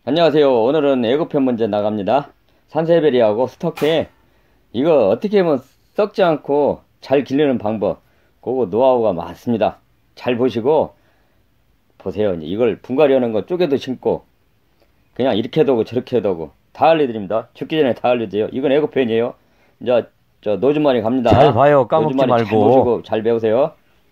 안녕하세요. 오늘은 예고편 문제 나갑니다. 산세베리하고 스토케 이거 어떻게 하면 썩지 않고 잘 기르는 방법, 그거 노하우가 많습니다. 잘 보시고 보세요. 이제 이걸 분갈이 하는 거 쪼개도 심고 그냥 이렇게 해도 저렇게 해도 다 알려드립니다. 죽기 전에 다 알려드려요. 이건 예고편이에요. 이제 저 노즈마리 갑니다. 잘 봐요. 까먹지 노즈마리 잘 말고. 보시고 잘 배우세요.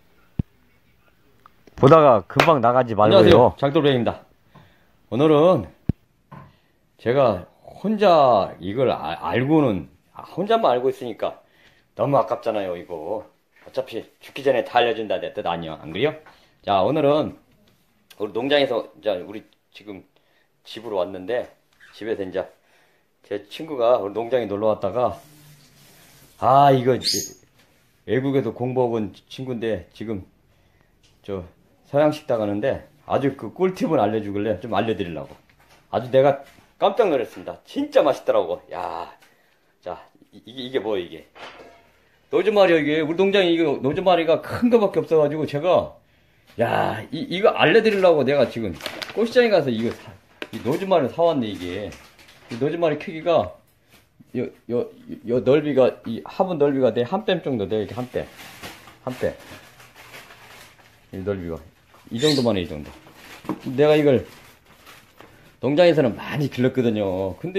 보다가 금방 나가지 말고요. 안녕하세요. 장돌뱅입니다. 오늘은 제가 혼자 이걸 알고는 혼자만 알고 있으니까 너무 아깝잖아요. 이거 어차피 죽기 전에 다 알려준다 내 뜻 아니야, 안 그래요? 자, 오늘은 우리 농장에서 이제 우리 지금 집으로 왔는데, 집에서 이제 제 친구가 우리 농장에 놀러 왔다가 이거 외국에도 공부하고 온 친구인데 지금 저 서양식당 가는데 아주 그 꿀팁을 알려주길래 좀 알려드리려고. 아주 내가 깜짝 놀랐습니다. 진짜 맛있더라고. 야, 자, 이게 뭐야, 이게. 노즈마리, 이게, 우리 농장에 이거, 노즈마리가 큰 거밖에 없어가지고, 제가, 야, 이거 알려드리려고 내가 지금, 꽃시장에 가서 이 노즈마리를 사왔네, 이게. 이 노즈마리 크기가, 요 넓이가, 이 화분 넓이가 내 한 뼘 정도 돼, 이렇게 한 뼘. 한 뼘. 이 넓이가. 이 정도만 해, 이 정도. 내가 이걸, 농장에서는 많이 길렀거든요. 근데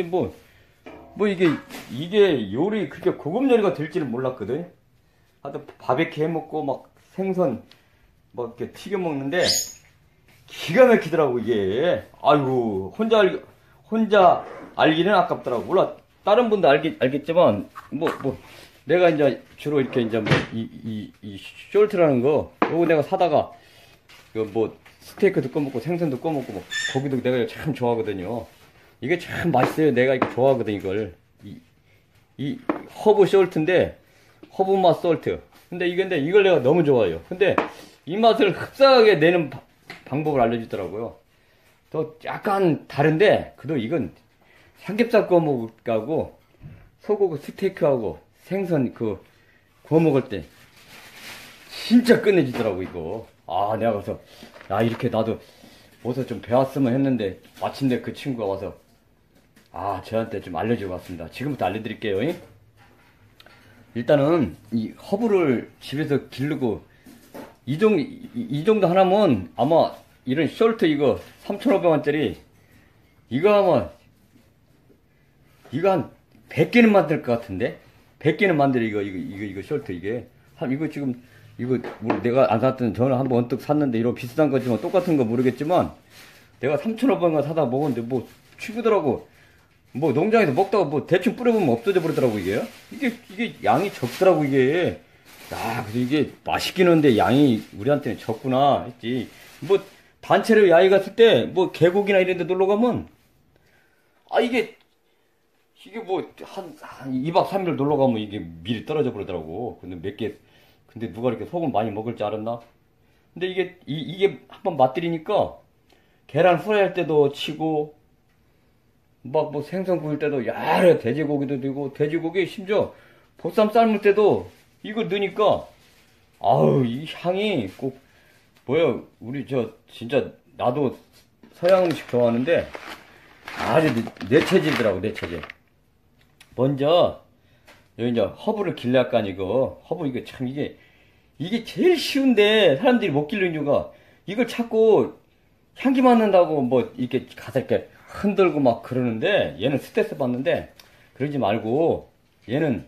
이게 요리, 그렇게 고급 요리가 될지는 몰랐거든. 하여튼 바베큐 해 먹고, 막 생선, 막 이렇게 튀겨 먹는데, 기가 막히더라고, 이게. 아이고, 혼자 알기는 아깝더라고. 몰라, 다른 분도 알겠지만, 내가 이제 주로 이렇게 이제 이 숄트라는 거, 요거 내가 사다가, 스테이크도 꺼먹고 생선도 꺼먹고 고기도 내가 참 좋아하거든요. 이게 참 맛있어요. 내가 이거 좋아하거든. 이걸 이 허브 숄트인데 허브 맛 솔트. 근데 이걸 내가 너무 좋아해요. 근데 이 맛을 흡사하게 내는 방법을 알려주더라고요. 또 약간 다른데 그래도 이건 삼겹살 구워 먹을까고 소고기 스테이크하고 생선 구워 먹을 때 진짜 끝내주더라고 이거. 내가 가서 이렇게 나도 어디서 좀 배웠으면 했는데 마침내 그 친구가 와서 저한테 좀 알려주고 갔습니다. 지금부터 알려드릴게요. 일단은 이 허브를 집에서 기르고 이 정도 하나면 아마 이런 숄트 이거 3,500원짜리 이거 한 100개는 만들 것 같은데 100개는 만들어. 이거 숄트 이거 지금 내가 안 샀던, 저는 한번 언뜻 샀는데, 이런 비슷한 거지만, 똑같은 거 모르겠지만, 내가 3,500원 사다 먹었는데, 치우더라고. 농장에서 먹다가 대충 뿌려보면 없어져 버리더라고, 이게. 이게 양이 적더라고, 이게. 그래서 이게 맛있긴 한데, 양이 우리한테는 적구나, 했지. 단체로 야외 갔을 때, 계곡이나 이런 데 놀러 가면, 이게 한 2박 3일 놀러 가면 이게 미리 떨어져 버리더라고. 근데 누가 이렇게 소금 많이 먹을 줄 알았나? 근데 이게 한번 맛들이니까 계란 후라이 할 때도 치고 생선 구울 때도 야래 돼지고기도 되고 돼지고기 심지어 보쌈 삶을 때도 이거 넣으니까 이 향이 꼭 우리 진짜 나도 서양 음식 좋아하는데 아주 내 체질이더라고, 내 체질. 먼저 여기 이제 허브를 길러야 이거 허브 이거 참 이게 제일 쉬운데 사람들이 못 기르는 이유가 이걸 찾고 향기 맡는다고 이렇게 가서 이렇게 흔들고 막 그러는데 얘는 스트레스 받는데 그러지 말고 얘는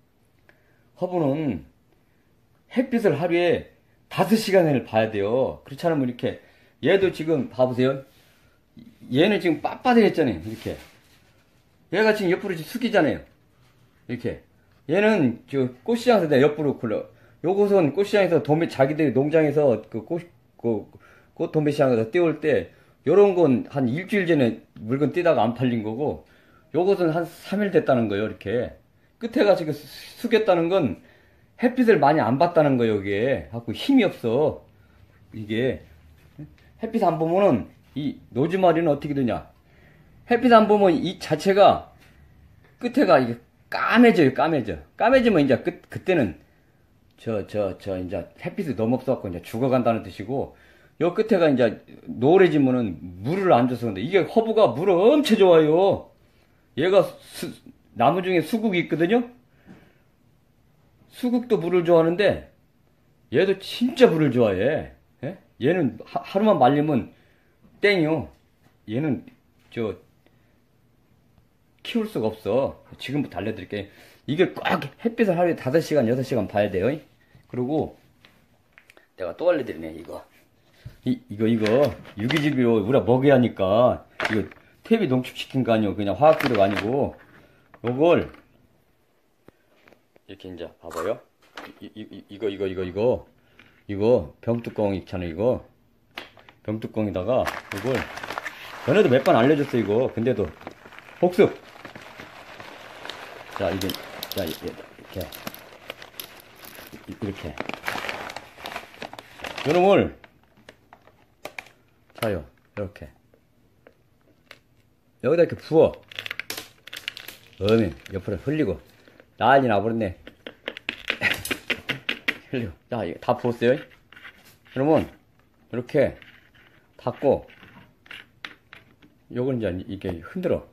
허브는 햇빛을 하루에 5시간을 봐야 돼요. 그렇지 않으면 이렇게 얘도 지금 봐보세요. 얘는 지금 빳빳해졌잖아요. 이렇게 얘가 지금 옆으로 숙이잖아요. 이렇게 얘는 꽃시장에서 내가 옆으로 굴러. 요것은 꽃시장에서 자기들 농장에서 꽃 도매시장에서 띄울 때 요런 건 한 일주일 전에 물건 띄다가 안 팔린 거고, 요것은 한 3일 됐다는 거예요. 이렇게 끝에가 지금 숙였다는 건 햇빛을 많이 안 받다는 거예요. 이게 갖고 힘이 없어. 이게 햇빛 안 보면은 이 노즈마리는 어떻게 되냐, 햇빛 안 보면 이 자체가 끝에가 이게 까매지면 이제 그때는 이제 햇빛이 너무 없어갖고 이제 죽어간다는 뜻이고, 요 끝에가 이제 노래지면은 물을 안 줘서 근데 이게 허브가 물을 엄청 좋아요. 얘가 나무 중에 수국이 있거든요. 수국도 물을 좋아하는데 얘도 진짜 물을 좋아해. 예? 얘는 하루만 말리면 땡이요. 얘는 저 키울 수가 없어. 지금부터 알려드릴게요. 이게 꼭 햇빛을 하루에 5시간, 6시간 봐야 돼요. 그리고 내가 또 알려드리네, 이거. 이거 유기질비로 우리가 먹여야 하니까 이거 퇴비 농축시킨 거 아니고 그냥 화학비료가 아니고 요걸 이렇게 이제 봐봐요. 이거 병뚜껑 있잖아요. 이거 병뚜껑에다가 이걸 전에도 몇 번 알려줬어 이거. 근데도 복습. 자 이게 자 이렇게 요놈을 자요 이렇게 여기다 이렇게 부어. 옆으로 흘리고 난리 나버렸네. 흘리고 자 이거 다 부었어요. 그러면 이렇게 닫고 요걸 이제 이게 흔들어.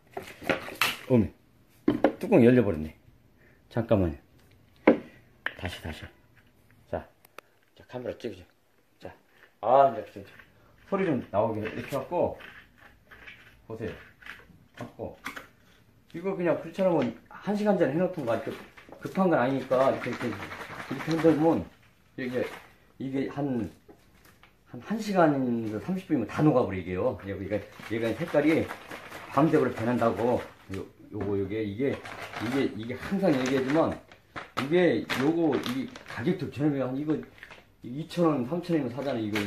뚜껑 열려버렸네. 잠깐만요. 다시. 자 카메라 찍으죠. 자, 이제 소리 좀 나오게 이렇게 갖고 보세요. 갖고 이거 그냥 그렇잖아요. 1시간 전에 해놓던 거 아니까 급한 건 아니니까 이렇게 흔들면 이게 한 1시간 30분이면 다 녹아버려 이게요. 얘가 색깔이 밤새도록 변한다고. 이게 항상 얘기하지만 이게 가격도 저렴해요. 한 이거 2,000원, 3,000원이면 사잖아요. 이게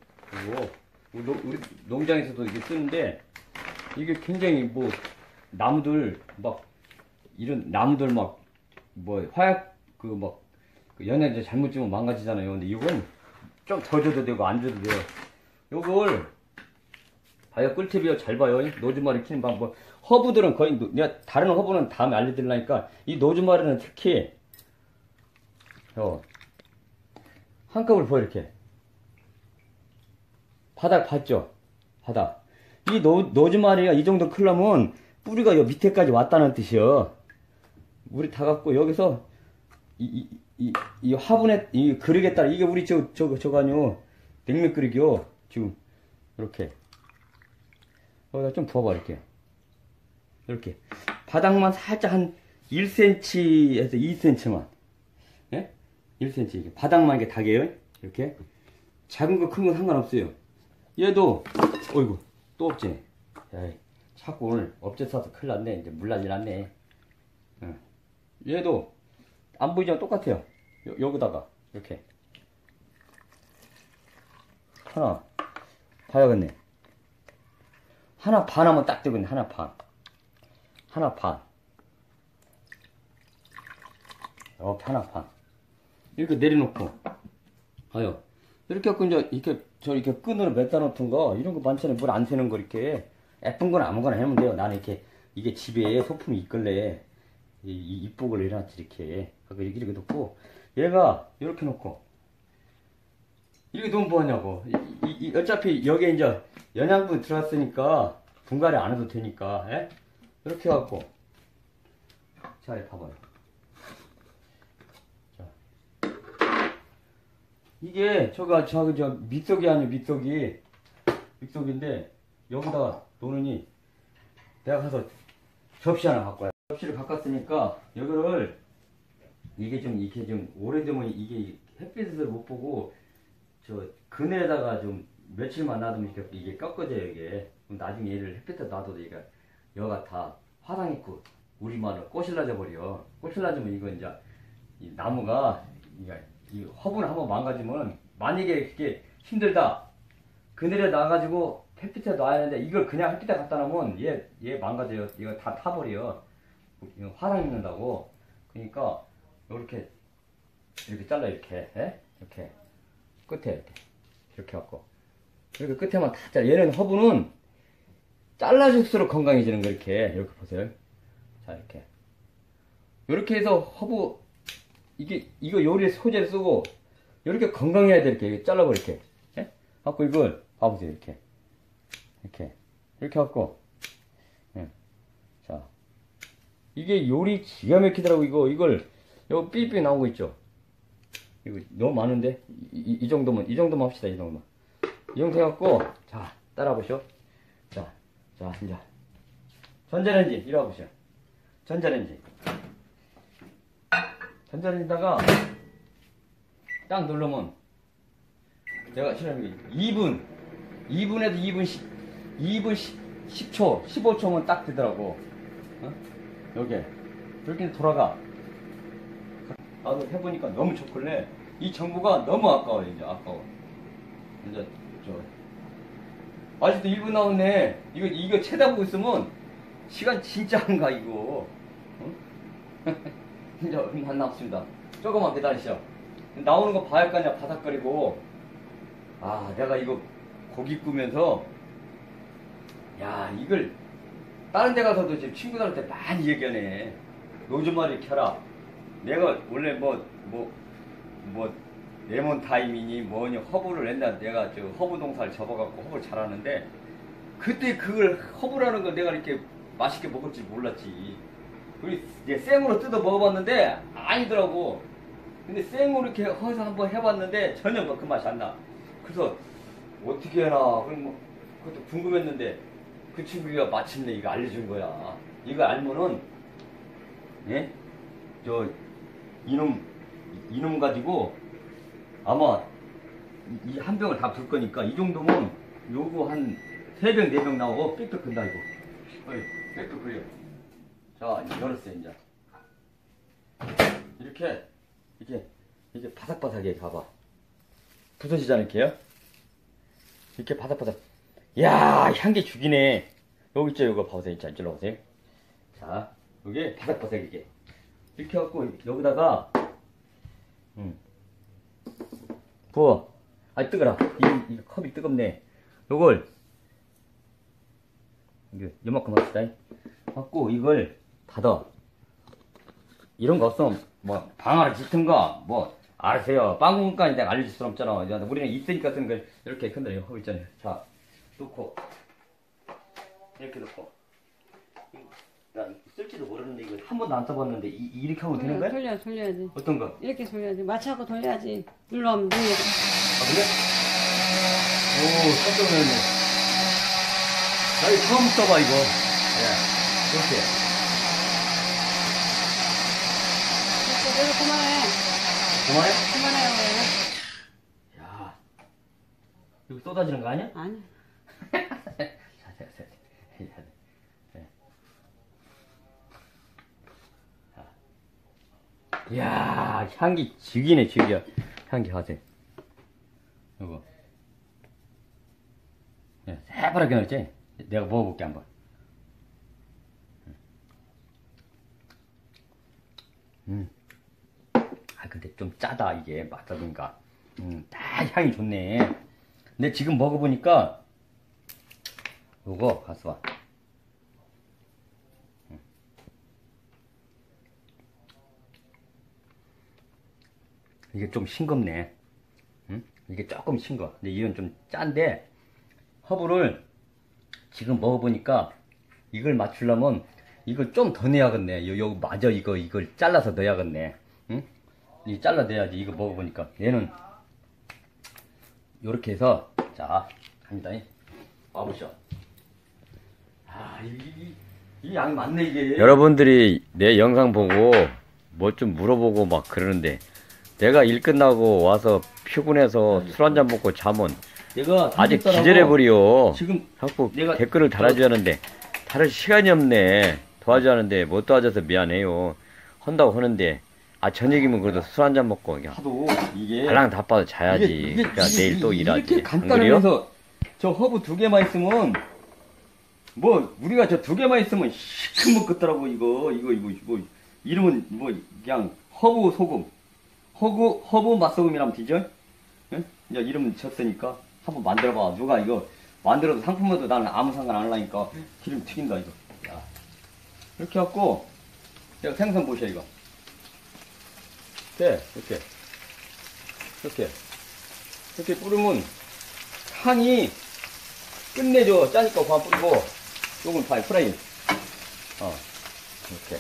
우리 농장에서도 이게 쓰는데 이게 굉장히 뭐 나무들 막 이런 나무들 막 뭐 화약 연해제 잘못 주면 망가지잖아요. 근데 이건 좀 더 줘도 되고 안 줘도 돼요. 요걸 봐요. 꿀팁이요. 잘 봐요. 노즈마리 키는 방법. 허브들은 거의 내가 다른 허브는 다음에 알려드리려니까 이 노즈마리는 특히 한꺼번에 보여. 이렇게 바닥 봤죠? 바닥. 이 노즈마리가 이 정도 크려면 뿌리가 요 밑에까지 왔다는 뜻이요. 물이 다 갖고 여기서 이 화분에 이 그릇에 따라 이게 우리 저거 아니요 냉면 그릇이요. 지금 이렇게 여기다 좀 부어봐. 이렇게 바닥만 살짝 한 1cm에서 2cm만, 예? 1cm 이렇게 바닥만 이렇게 닿게요. 이렇게 작은 거 큰 거 상관없어요. 얘도 어이구 또 없지. 에이, 자꾸 오늘 업체 써서 큰일 났네. 이제 물난리 났네. 얘도 안 보이지만 똑같아요. 여기다가 이렇게 하나 봐야겠네. 하나 반 하면 딱 되겠네. 하나 반 이렇게 하나 반 이렇게 내려놓고 봐요. 이렇게 갖고 이제 이렇게 끈으로 매다 놓던 거 이런 거 많잖아요. 물 안 새는 거 이렇게 예쁜 건 아무거나 하면 돼요. 나는 이게 집에 소품이 있길래 이쁘걸 해놨지. 이렇게 놓고 얘가 이렇게 놓고 이렇게 놓으면 뭐하냐고. 어차피 여기에 이제 영양분 들어갔으니까 분갈이 안 해도 되니까, 예? 이렇게 해갖고 자 봐봐요. 자 이게 저 밑속이 아니에요. 밑속인데 여기다가 놓으니 내가 가서 접시 하나 갖고 와요. 접시를 바꿨으니까 이거를 이게 좀 오래되면 이게 햇빛을 못 보고 저 그늘에다가 좀 며칠만 놔두면 이게 꺾어져요. 이게 그럼 나중에 얘를 햇빛에 놔둬도 여가 다 화상 있고 우리만을 꼬실라져 버려. 꼬실라지면 이거 이제 이 나무가 이 화분을 한번 망가지면 만약에 그게 힘들다 그늘에 놔가지고 햇빛에 놔야 하는데 이걸 그냥 햇빛에 갖다 놓으면 얘 망가져요. 이거 다 타버려. 이거 화상 입는다고. 그러니까 이렇게 잘라 이렇게, 예? 이렇게 끝에 이렇게 갖고 이렇게 끝에만 다 잘라. 얘는 허브는 잘라줄수록 건강해지는 거. 이렇게 보세요. 자 이렇게 해서 허브 이거 요리 소재를 쓰고 이렇게 건강해야 돼. 이렇게 잘라버 이렇게, 예? 갖고 이걸 봐보세요. 이렇게 갖고 예. 자 이게 요리 기가 막히더라고. 이걸 여기 삐삐 나온 거 있죠. 이거 너무 많은데 이 정도만 합시다. 이 정도 해갖고 자 따라 보시오. 자 이제 전자레인지 이리 와보시오. 전자레인지다가 딱 누르면 내가 싫어하는 게 2분에도 2분 10초 15초면 딱 되더라고. 어? 여기에 이렇게 돌아가. 나도 해보니까 너무 좋길래 이 정보가 너무 아까워. 이제 아직도 1분 나왔네. 이거 쳐다보고 있으면 시간 진짜 안 가 이거. 어? 이제 얼마 안 남았습니다. 조금만 기다리시오. 나오는 거 봐야 할 거 아니야. 바삭거리고. 아 내가 이거 고기 구면서 야 이걸 다른 데 가서도 지금 친구들한테 많이 얘기하네. 로즈마리 켜라. 내가 원래 뭐 레몬 타임이니 뭐니 허브를 옛날 내가 저 허브 동사를 접어갖고 허브를 잘하는데 그때 그걸 허브라는 걸 내가 이렇게 맛있게 먹을 줄 몰랐지. 그리고 이제 생으로 뜯어 먹어봤는데 아니더라고. 근데 생으로 이렇게 해서 한번 해봤는데 전혀 그 맛이 안 나. 그래서 어떻게 해나 그럼 그것도 궁금했는데 그 친구가 마침내 이거 알려준 거야. 이거 알면은 예? 저 이놈 가지고 아마 이 한 병을 다 불 거니까 이 정도면 요거 한 3병 4병 나오고 빽빽 끈다 이거. 어이, 빽빽 끓여. 자 열었어요 이제. 이렇게 바삭바삭하게 가봐. 부서지지 않을게요? 이렇게 바삭바삭. 야 향기 죽이네. 여기 있죠. 이거 봐보세요. 자 이쪽으로 오세요. 자 여기 바삭바삭 이렇게 갖고 여기다가 부어. 아 뜨거라. 이 컵이 뜨겁네. 요걸 요만큼 합시다. 갖고 이걸 닫아. 이런 거 없으면 뭐 방아를 짙은가 뭐 알았어요. 빵국까지 내가 알려줄 수는 없잖아. 우리는 있으니까 쓰는 걸 이렇게 흔들어요. 허브 있잖아요. 자 놓고 이렇게 놓고 나 쓸지도 모르는데 이거 한 번도 안 써봤는데 이렇게 하면 되는 거야? 돌려야지. 어떤 거? 이렇게 돌려야지. 마취하고 돌려야지. 눌러하면 눌려. 아 그래? 오 깜짝 놀랐네. 나 이거 처음 써봐 이거. 이렇게. 이거 그만해. 그만해? 그만해요. 야 이거 쏟아지는 거 아니야? 아니. 이야 향기 죽이네 죽여. 향기 하세. 이거 새파랗게 넣었지? 내가 먹어볼게 한번. 아 근데 좀 짜다 이게 맛다든가. 다 향이 좋네. 근데 지금 먹어보니까 요거 가서 봐. 이게 좀 싱겁네. 이게 조금 싱거. 근데 이건 좀 짠데 허브를 지금 먹어보니까 이걸 맞추려면 이걸 좀 더 넣어야겠네. 요 맞아 이걸 잘라서 넣어야겠네. 응? 이 잘라 넣어야지. 이거 먹어보니까 얘는 요렇게 해서 자 갑니다. 와보시오. 아 이 양이 많네 이게. 여러분들이 내 영상 보고 뭐 좀 물어보고 막 그러는데 내가 일 끝나고 와서 피곤해서 술 한잔 먹고 자면 내가 아직 기절해버려. 지금 자꾸 내가 댓글을 달아줘야 하는데 다를 시간이 없네. 도와줘야 하는데 못 도와줘서 미안해요. 한다고 하는데 아 저녁이면 그래도 술 한잔 먹고 그냥 하도 이게 발랑 다 빠져 자야지. 그러니까 내일 또 일하지. 이렇게 안 그래요? 간단하면서 저 허브 2개만 있으면 뭐 우리가 저 2개만 있으면 시큼먹겠더라고. 이거 뭐 이름은 뭐 그냥 허브 소금 허브 맛소금이라면 되죠? 응? 이제 이름 쳤으니까 한번 만들어봐. 누가 이거 만들어도 상품으로도 나는 아무 상관 안 하니까 기름 튀긴다 이거. 야. 이렇게 갖고 내가 생선 보셔 이거. 이렇게 뿌리면 향이 끝내줘. 짜니까 그만 뿌리고, 요건 프라이. 이렇게.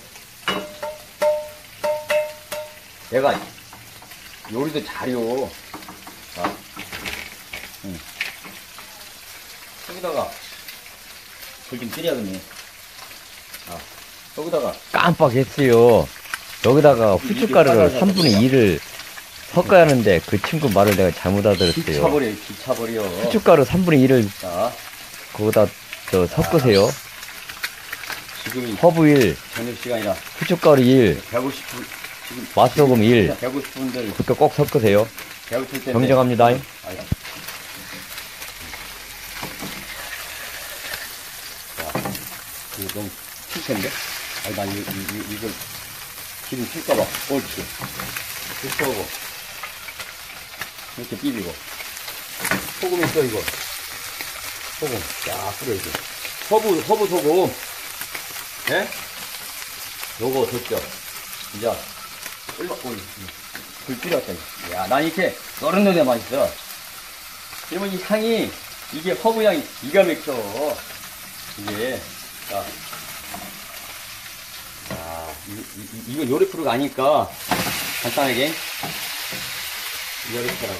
내가 요리도 잘해요. 자, 여기다가 불 좀 끓여야겠네. 여기다가 깜빡했어요. 여기다가 후춧가루를 3분의 2를 섞어야 하는데 그 친구 말을 내가 잘못 알아들었어요. 기차버려. 후춧가루 3분의 2를 자, 거기다 섞으세요. 지금이 허브 1, 저녁 시간이라 후춧가루 1, 150분, 지금 맛소금 1. 150분들 그렇게 꼭 섞으세요. 배고플 텐데. 경쟁합니다. 아니, 이거 너무 칠 텐데? 아니, 난 이걸 기름 칠까봐. 옳지. 이렇게 하고. 이렇게 비비고. 소금 있어, 이거. 소금. 쫙 뿌려야지. 허브 소금. 예? 요거 줬죠. 이제, 불 필요했다. 야, 난 이렇게 노릇노릇 맛있어. 그러면 이 향이, 이게 허브 향이 기가 막혀. 이게, 자. 자, 이거 요리 프로가 아니까, 간단하게. 요리 프로라고.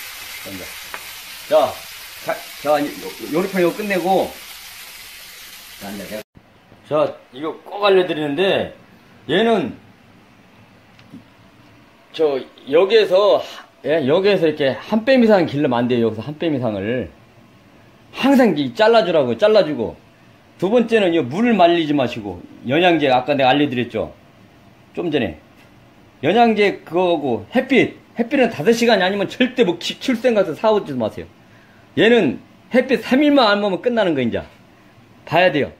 자, 요리 프로 이거 끝내고, 자, 이거 꼭 알려드리는데, 얘는, 여기에서 이렇게 한 뼘 이상 길르면 안 돼요. 여기서 한 뼘 이상을. 항상 잘라주고. 두 번째는 이 물을 말리지 마시고, 영양제, 아까 내가 알려드렸죠. 좀 전에. 영양제 그거고, 햇빛은 5시간이 아니면 절대 출생 가서 사오지 마세요. 얘는 햇빛 3일만 안 보면 끝나는 거, 이제. 봐야 돼요.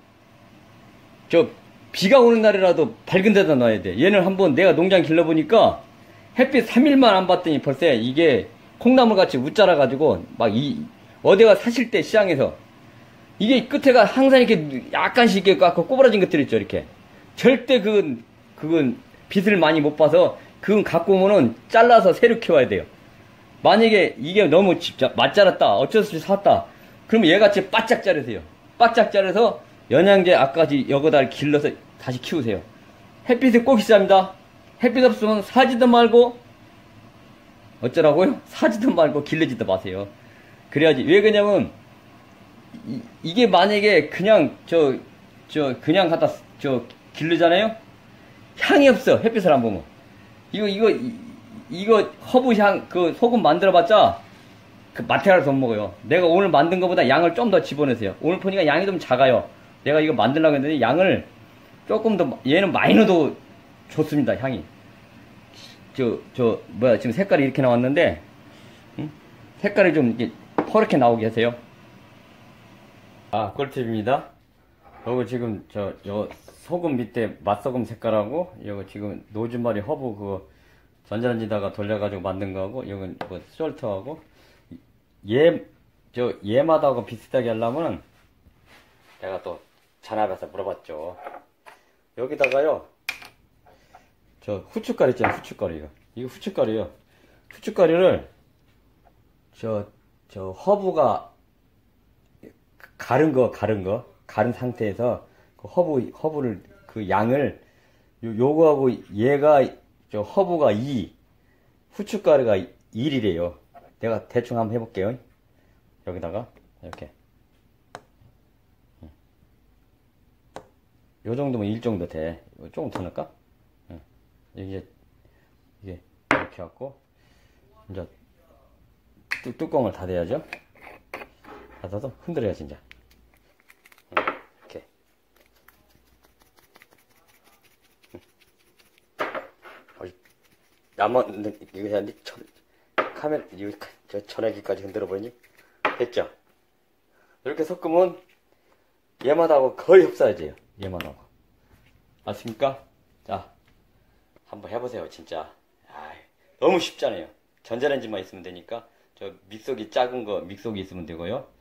비가 오는 날이라도 밝은 데다 놔야 돼. 얘는 한번 내가 농장 길러보니까 햇빛 3일만 안 봤더니 벌써 이게 콩나물 같이 웃자라가지고 어디가 사실 때 시장에서 이게 끝에가 항상 이렇게 약간씩 이렇게 꼬부라진 것들 있죠, 이렇게. 절대 그건 빛을 많이 못 봐서 그건 갖고 오면은 잘라서 새로 키워야 돼요. 만약에 이게 너무 맛잘랐다, 어쩔 수 없이 샀다. 그러면 얘같이 바짝 자르세요. 바짝 자르서 영양제 아까지 여기다 길러서 다시 키우세요. 햇빛이 꼭 있어야 합니다. 햇빛 없으면 사지도 말고, 어쩌라고요? 사지도 말고 길르지도 마세요. 그래야지. 왜 그러냐면, 이게 만약에 그냥, 그냥 갖다, 길르잖아요? 향이 없어. 햇빛을 안 보면. 이거 허브 향, 소금 만들어봤자, 마테리얼도 못 먹어요. 내가 오늘 만든 것보다 양을 좀 더 집어넣으세요. 오늘 보니까 양이 좀 작아요. 내가 이거 만들려고 했는데 양을 조금 더, 얘는 많이 넣어도 좋습니다, 향이. 지금 색깔이 이렇게 나왔는데, 색깔이 좀 이렇게 퍼렇게 나오게 하세요. 꿀팁입니다. 요거 지금, 요 소금 밑에 맛소금 색깔하고, 요거 지금 노즈마리 허브 전자레인지다가 돌려가지고 만든 거하고, 요건 솔트하고, 얘마다하고 비슷하게 하려면, 내가 또 전화해서 물어봤죠. 여기다가요, 후춧가루 있잖아요, 후춧가루. 이거 후춧가루요. 후춧가루를, 허브가, 가른 상태에서, 허브를, 양을, 요거하고 얘가, 허브가 2, 후춧가루가 1이래요. 내가 대충 한번 해볼게요. 여기다가, 이렇게. 요 정도면 1 정도 돼. 조금 더 넣을까? 이게 이렇게 갖고 이제 뚜껑을 닫아야죠. 닫아서 흔들어야지 이제. 이렇게. 나만 이거 해야 돼. 카메라 이거 전화기까지 흔들어 보이니? 됐죠? 이렇게 섞으면 얘만하고 거의 흡사해져요. 얘만하고. 맞습니까? 자, 한번 해보세요, 진짜. 너무 쉽잖아요. 전자레인지만 있으면 되니까. 믹서기 작은 거, 믹서기 있으면 되고요.